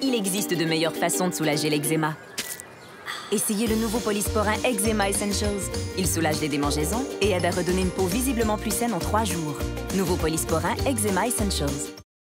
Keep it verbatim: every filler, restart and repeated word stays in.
il existe de meilleures façons de soulager l'eczéma. Essayez le nouveau Polysporin Eczema Essentials. Il soulage les démangeaisons et aide à redonner une peau visiblement plus saine en trois jours. Nouveau Polysporin Eczema Essentials.